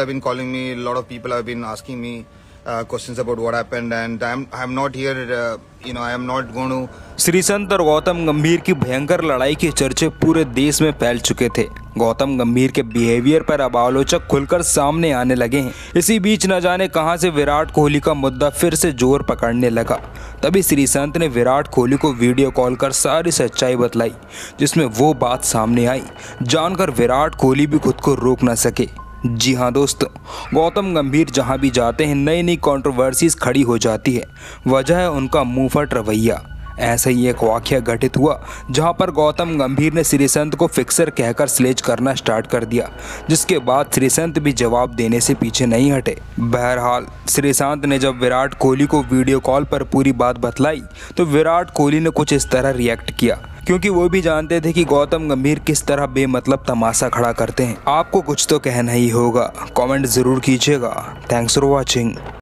have been calling me. A lot of people have been asking me questions about what happened, and I'm not here. I am not going to. Sreesanth और गौतम गंभीर की भयंकर लड़ाई के चर्चे पूरे देश में फैल चुके थे। गौतम गंभीर के बिहेवियर पर अब आलोचक खुलकर सामने आने लगे हैं। इसी बीच न जाने कहां से विराट कोहली का मुद्दा फिर से जोर पकड़ने लगा। तभी श्रीसंत ने विराट कोहली को वीडियो कॉल कर सारी सच्चाई बतलाई, जिसमें वो बात सामने आई जानकर विराट कोहली भी खुद को रोक न सके। जी हाँ दोस्तों, गौतम गंभीर जहाँ भी जाते हैं नई नई कंट्रोवर्सीज खड़ी हो जाती है। वजह है उनका मुंहफट रवैया। ऐसा ही एक वाकया घटित हुआ जहां पर गौतम गंभीर ने श्रीसंत को फिक्सर कहकर स्लेज करना स्टार्ट कर दिया, जिसके बाद श्रीसंत भी जवाब देने से पीछे नहीं हटे। बहरहाल श्रीसंत ने जब विराट कोहली को वीडियो कॉल पर पूरी बात बतलाई तो विराट कोहली ने कुछ इस तरह रिएक्ट किया, क्योंकि वो भी जानते थे कि गौतम गंभीर किस तरह बेमतलब तमाशा खड़ा करते हैं। आपको कुछ तो कहना ही होगा, कमेंट ज़रूर कीजिएगा। Thanks for watching.